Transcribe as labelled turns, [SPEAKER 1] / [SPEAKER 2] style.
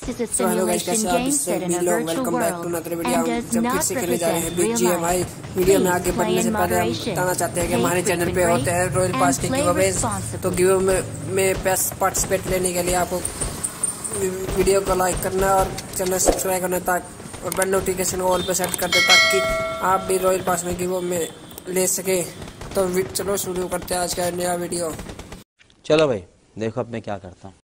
[SPEAKER 1] is a simulation game set in a virtual world and does not represent real life.
[SPEAKER 2] Video में आगे
[SPEAKER 1] Please
[SPEAKER 2] बढ़ने
[SPEAKER 1] play
[SPEAKER 2] से
[SPEAKER 1] in
[SPEAKER 2] पहले हम
[SPEAKER 1] moderation,
[SPEAKER 2] बताना चाहते हैं कि
[SPEAKER 1] take
[SPEAKER 2] हमारे चैनल पे
[SPEAKER 1] frequent
[SPEAKER 2] होते हैं रॉयल
[SPEAKER 1] breaks,
[SPEAKER 2] पास
[SPEAKER 1] and
[SPEAKER 2] के
[SPEAKER 1] play
[SPEAKER 2] गिवअवेज। तो
[SPEAKER 1] responsibly.
[SPEAKER 2] गिव में पार्टिसिपेट लेने के लिए आपको वीडियो को लाइक करना और चैनल सब्सक्राइब करना और बेल नोटिफिकेशन ऑल पे सेट कर दे ताकि आप भी रॉयल पास में गिव में ले सके। तो चलो शुरू करते हैं आज का नया वीडियो।
[SPEAKER 3] चलो भाई देखो अब मैं क्या करता हूँ।